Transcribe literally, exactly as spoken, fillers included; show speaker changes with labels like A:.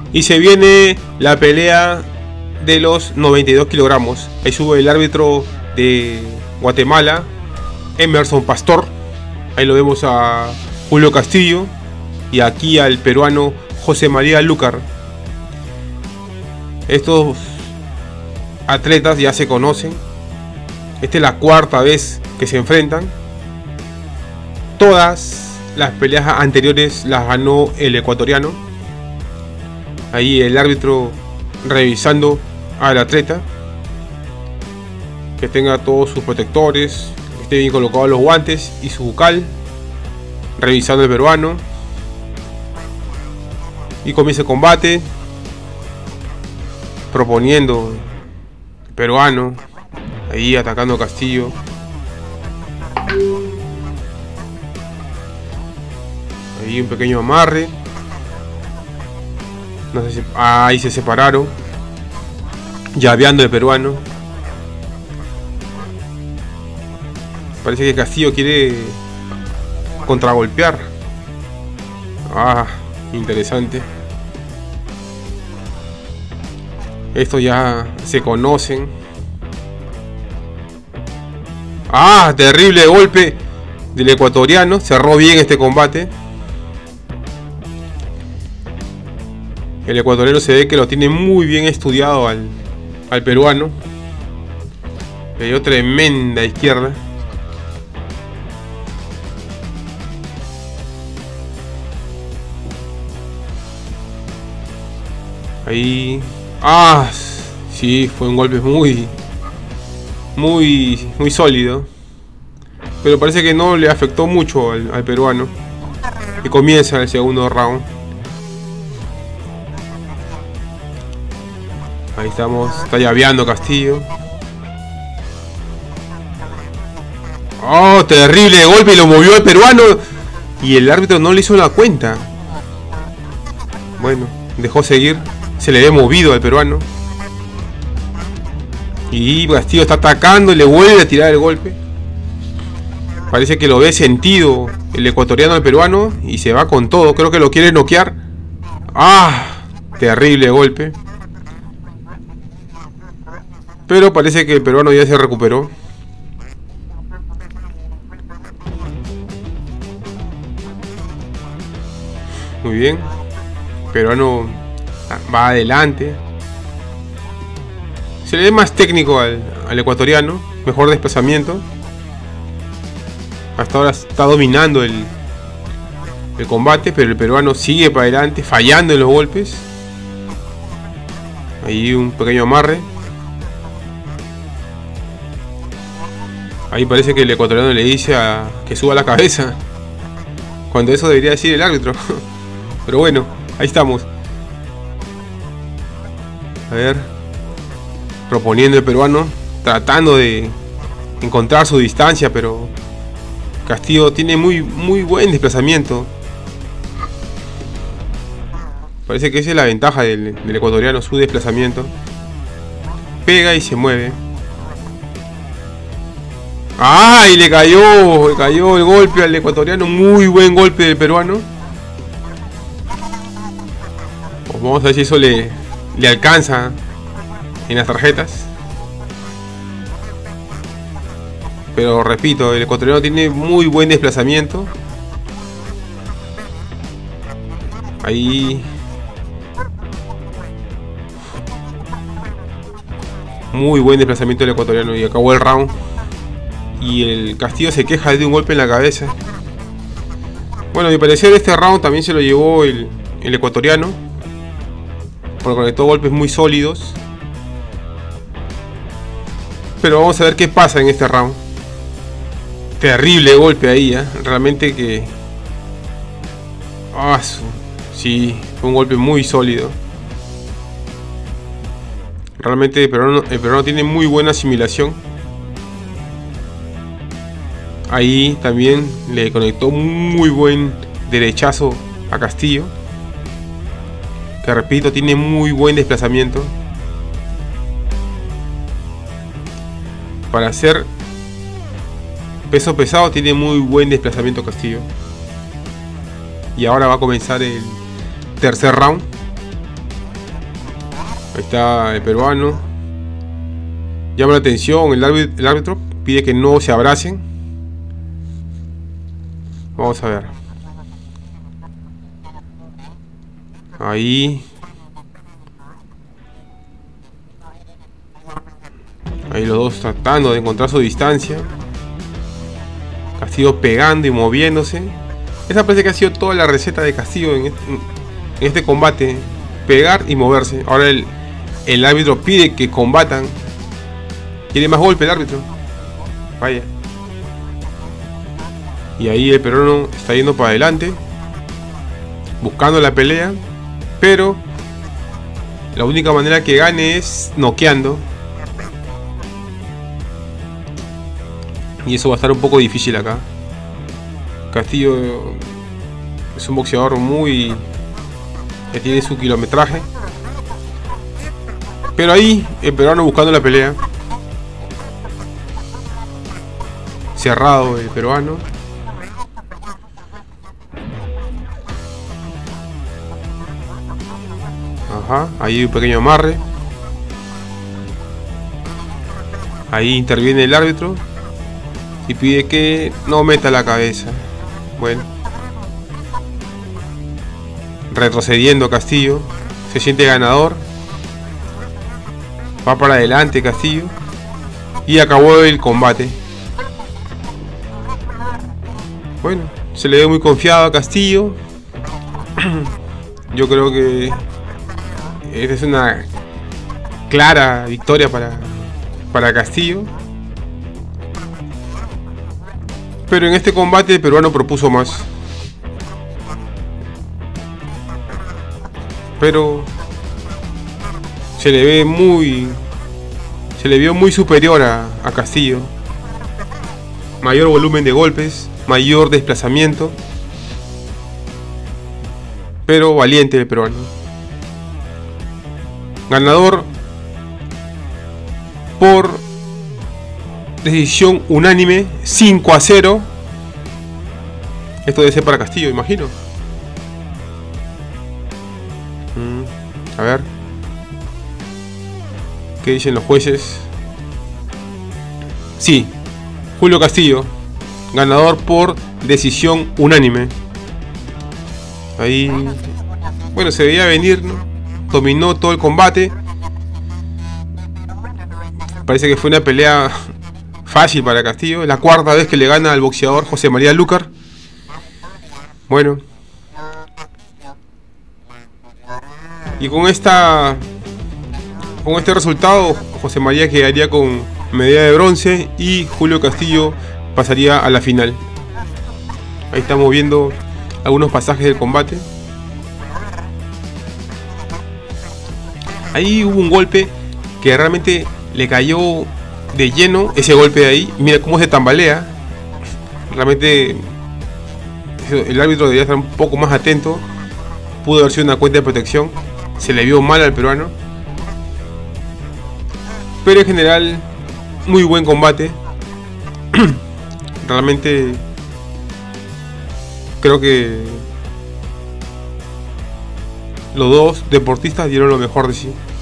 A: Y se viene la pelea de los noventa y dos kilogramos. Ahí sube el árbitro de Guatemala, Emerson Pastor. Ahí lo vemos a Julio Castillo. Y aquí al peruano José María Lucar. Estos atletas ya se conocen. Esta es la cuarta vez que se enfrentan. Todas las peleas anteriores las ganó el ecuatoriano. Ahí el árbitro revisando al atleta, que tenga todos sus protectores, que esté bien colocados los guantes y su bucal. Revisando el peruano. Y comienza el combate. Proponiendo el peruano. Ahí atacando a Castillo. Ahí un pequeño amarre. No sé si... ah, ahí se separaron. Llaveando el peruano. Parece que Castillo quiere contragolpear. Ah, interesante. Estos ya se conocen. Ah, terrible golpe del ecuatoriano. Cerró bien este combate. El ecuatoriano se ve que lo tiene muy bien estudiado al, al peruano. Le dio tremenda izquierda. Ahí. Ah, sí, fue un golpe muy, muy, muy sólido. Pero parece que no le afectó mucho al, al peruano. Y comienza el segundo round. Ahí estamos, está llaveando Castillo. Oh, terrible golpe, y lo movió el peruano. Y el árbitro no le hizo la cuenta. Bueno, dejó seguir. Se le ve movido al peruano. Y Castillo está atacando y le vuelve a tirar el golpe. Parece que lo ve sentido el ecuatoriano al peruano y se va con todo. Creo que lo quiere noquear. Ah, terrible golpe. Pero parece que el peruano ya se recuperó. Muy bien. El peruano va adelante. Se le ve más técnico al, al ecuatoriano. Mejor desplazamiento. Hasta ahora está dominando el, el combate. Pero el peruano sigue para adelante, fallando en los golpes. Ahí un pequeño amarre. Ahí parece que el ecuatoriano le dice a que suba la cabeza, cuando eso debería decir el árbitro. Pero bueno, ahí estamos. A ver, proponiendo el peruano, tratando de encontrar su distancia, pero Castillo tiene muy, muy buen desplazamiento. Parece que esa es la ventaja del, del ecuatoriano, su desplazamiento. Pega y se mueve. ¡Ah! Y le cayó, le cayó el golpe al ecuatoriano. Muy buen golpe del peruano. Pues vamos a ver si eso le, le alcanza en las tarjetas. Pero repito, el ecuatoriano tiene muy buen desplazamiento. Ahí. Muy buen desplazamiento del ecuatoriano y acabó el round. Y el Castillo se queja de un golpe en la cabeza. Bueno, a mi parecer este round también se lo llevó el, el ecuatoriano, porque conectó golpes muy sólidos. Pero vamos a ver qué pasa en este round. Terrible golpe ahí, ¿eh? Realmente que... Ah, sí, fue un golpe muy sólido. Realmente el peruano, el peruano tiene muy buena asimilación. Ahí también le conectó muy buen derechazo a Castillo, que repito, tiene muy buen desplazamiento. Para hacer peso pesado tiene muy buen desplazamiento Castillo. Y ahora va a comenzar el tercer round. Ahí está el peruano. Llama la atención el árbitro, el árbitro pide que no se abracen. Vamos a ver. Ahí. Ahí los dos tratando de encontrar su distancia. Castillo pegando y moviéndose. Esa parece que ha sido toda la receta de Castillo en este, en este combate. Pegar y moverse. Ahora el, el árbitro pide que combatan. Quiere más golpe el árbitro. Vaya. Y ahí el peruano está yendo para adelante, buscando la pelea. Pero la única manera que gane es noqueando. Y eso va a estar un poco difícil acá. Castillo es un boxeador muy... que tiene su kilometraje. Pero ahí el peruano buscando la pelea. Cerrado el peruano. Ajá, ahí hay un pequeño amarre. Ahí interviene el árbitro y pide que no meta la cabeza. Bueno, retrocediendo Castillo. Se siente ganador. Va para adelante Castillo. Y acabó el combate. Bueno, se le ve muy confiado a Castillo. Yo creo que esta es una clara victoria para, para Castillo. Pero en este combate el peruano propuso más. Pero se le ve muy... Se le vio muy superior a, a Castillo. Mayor volumen de golpes, mayor desplazamiento. Pero valiente el peruano. Ganador por decisión unánime, cinco a cero. Esto debe ser para Castillo, imagino. Mm, a ver. ¿Qué dicen los jueces? Sí, Julio Castillo, ganador por decisión unánime. Ahí, bueno, se veía venir, ¿no? Dominó todo el combate. Parece que fue una pelea fácil para Castillo. Es la cuarta vez que le gana al boxeador José María Lúcar. Bueno. Y con esta... Con este resultado, José María quedaría con medalla de bronce y Julio Castillo pasaría a la final. Ahí estamos viendo algunos pasajes del combate. Ahí hubo un golpe que realmente le cayó de lleno, ese golpe de ahí. Mira cómo se tambalea. Realmente el árbitro debería estar un poco más atento. Pudo haber sido una cuenta de protección. Se le vio mal al peruano. Pero en general, muy buen combate. Realmente creo que los dos deportistas dieron lo mejor de sí.